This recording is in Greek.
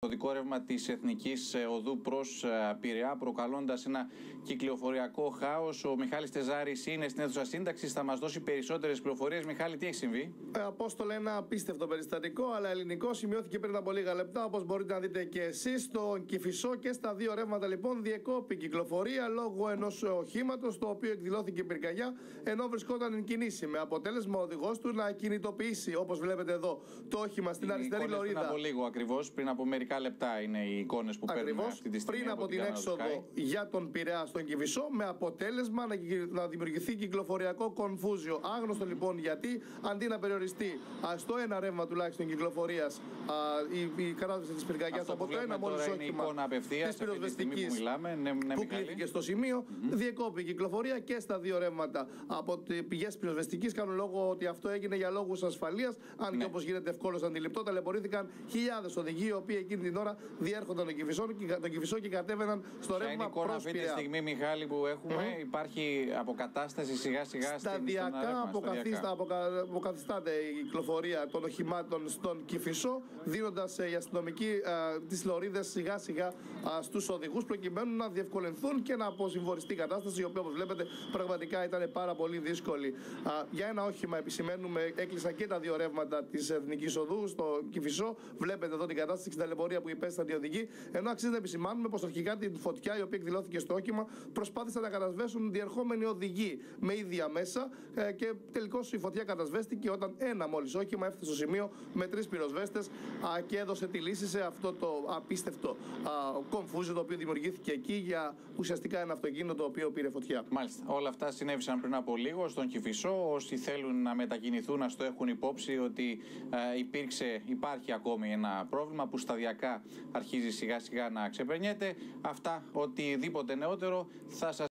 Το δικό ρεύμα της Εθνικής Οδού προς Πειραιά, προκαλώντας ένα κυκλοφοριακό χάος. Ο Μιχάλης Τεζάρης είναι στην αίθουσα σύνταξης, θα μας δώσει περισσότερες πληροφορίες. Μιχάλη, τι έχει συμβεί? Απόστολε, ένα απίστευτο περιστατικό, αλλά ελληνικό, σημειώθηκε πριν από λίγα λεπτά. Όπως μπορείτε να δείτε και εσείς, στον Κηφισό και στα δύο ρεύματα λοιπόν διεκόπη κυκλοφορία λόγω ενός οχήματος, το οποίο εκδηλώθηκε πυρκαγιά ενώ βρισκόταν εν κινήσει. Με αποτέλεσμα ο οδηγός του να κινητοποιήσει, όπως βλέπετε εδώ, το όχημα στην αριστερή λωρίδα. Πριν από λίγο ακριβώς, πριν από μερικά λεπτά είναι οι εικόνες που παίρνουμε αυτή τη στιγμή. Πριν από την έξοδο για τον Πειραιά στον Κηφισό, με αποτέλεσμα να δημιουργηθεί κυκλοφοριακό κονφούζιο. Άγνωστο λοιπόν γιατί, αντί να περιοριστεί στο ένα ρεύμα τουλάχιστον κυκλοφορίας η κατάσταση της πυρκαγιάς από το ένα μόλις όχημα της πυροσβεστικής που κλείθηκε στο σημείο, διεκόπη η κυκλοφορία και στα δύο ρεύματα. Από πηγές πυροσβεστικής κάνουν λόγο ότι αυτό έγινε για λόγους ασφαλείας, αν και όπως γίνεται ευκόλως αντιληπτό, ταλαιπωρήθηκαν χιλιάδες οδηγοί οι οποίοι εκείνη την ώρα διέρχονταν τον Κηφισό και κατέβαιναν στο ρεύμα προς Πειραιά. Αυτή τη στιγμή, Μιχάλη, που έχουμε, υπάρχει αποκατάσταση σιγά σιγά σταδιακά αποκαθιστάται η κυκλοφορία των οχημάτων στον Κηφισό, δίνοντας οι αστυνομικοί τις λωρίδες σιγά σιγά στους οδηγούς, προκειμένου να διευκολυνθούν και να αποσυμφοριστεί η κατάσταση, η οποία όπως βλέπετε πραγματικά ήταν πάρα πολύ δύσκολη. Για ένα όχημα επισημαίνουμε, έκλεισαν και τα δύο ρεύματα της Εθνικής Οδού στο Κηφισό. Βλέπετε εδώ την κατάσταση και την ταλαιπωρία που υπέστησαν οι οδηγοί. Ενώ αξίζει να επισημάνουμε πως αρχικά την φωτιά η οποία εκδηλώθηκε στο όχημα προσπάθησαν να κατασβέσουν διερχόμενοι οδηγοί με ίδια μέσα και τελικώς η φωτιά κατασβέστηκε όταν ένα μόλις όχημα έφτασε στο σημείο με 3 πυροσβέστες και έδωσε τη λύση σε αυτό το απίστευτο κομφούζιο το οποίο δημιουργήθηκε εκεί για ουσιαστικά ένα αυτοκίνητο το οποίο πήρε φωτιά. Μάλιστα. Όλα αυτά συνέβησαν πριν από λίγο στον Κηφισό. Όσοι θέλουν να μετακινηθούν να το έχουν υπόψη ότι υπάρχει ακόμη ένα πρόβλημα που σταδιακά αρχίζει σιγά σιγά να ξεπερνιέται. Αυτά, οτιδήποτε νεότερο θα σας